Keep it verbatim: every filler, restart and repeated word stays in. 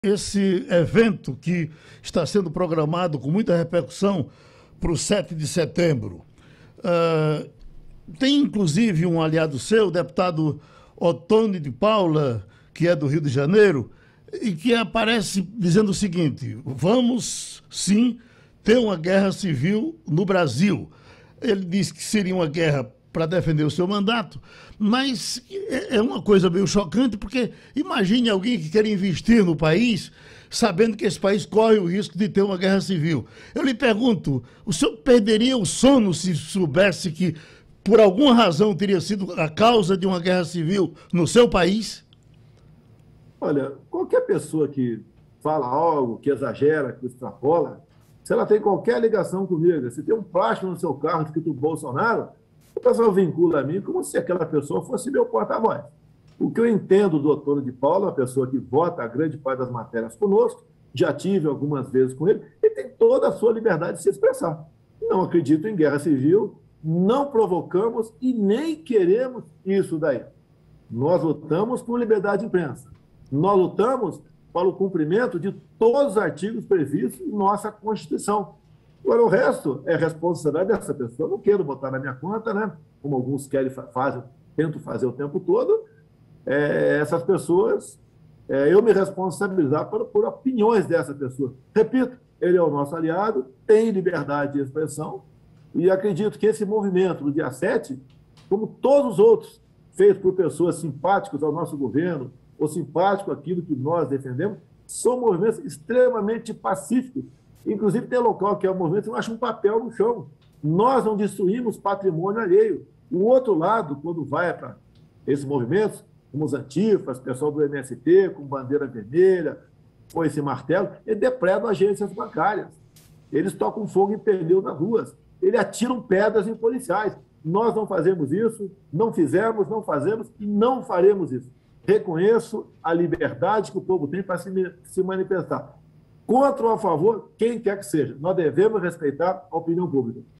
Esse evento que está sendo programado com muita repercussão para o sete de setembro. Uh, tem inclusive um aliado seu, o deputado Ottoni de Paula, que é do Rio de Janeiro, e que aparece dizendo o seguinte: vamos sim ter uma guerra civil no Brasil. Ele diz que seria uma guerra para defender o seu mandato, mas é uma coisa meio chocante, porque imagine alguém que quer investir no país, sabendo que esse país corre o risco de ter uma guerra civil. Eu lhe pergunto, o senhor perderia o sono se soubesse que, por alguma razão, teria sido a causa de uma guerra civil no seu país? Olha, qualquer pessoa que fala algo, que exagera, que extrapola, se ela tem qualquer ligação comigo, se tem um plástico no seu carro escrito Bolsonaro, o pessoal vincula a mim como se aquela pessoa fosse meu porta-voz. O que eu entendo do Ottoni de Paula, uma pessoa que vota a grande parte das matérias conosco, já tive algumas vezes com ele, ele tem toda a sua liberdade de se expressar. Não acredito em guerra civil, não provocamos e nem queremos isso daí. Nós lutamos por liberdade de imprensa. Nós lutamos para o cumprimento de todos os artigos previstos em nossa Constituição. Agora, o resto é responsabilidade dessa pessoa. Eu não quero botar na minha conta, né? Como alguns querem, fazem, tentam fazer o tempo todo. É, essas pessoas, é, eu me responsabilizar por, por opiniões dessa pessoa. Repito, ele é o nosso aliado, tem liberdade de expressão, e acredito que esse movimento do dia sete, como todos os outros, feitos por pessoas simpáticas ao nosso governo, ou simpáticos àquilo que nós defendemos, são movimentos extremamente pacíficos. Inclusive, tem local que é um movimento que não acha um papel no chão. Nós não destruímos patrimônio alheio. O outro lado, quando vai para esses movimentos, como os antifas, pessoal do M S T, com bandeira vermelha, com esse martelo, eles depredam agências bancárias. Eles tocam fogo em pneu nas ruas. Eles atiram pedras em policiais. Nós não fazemos isso, não fizemos, não fazemos e não faremos isso. Reconheço a liberdade que o povo tem para se, se manifestar. Contra ou a favor, quem quer que seja. Nós devemos respeitar a opinião pública.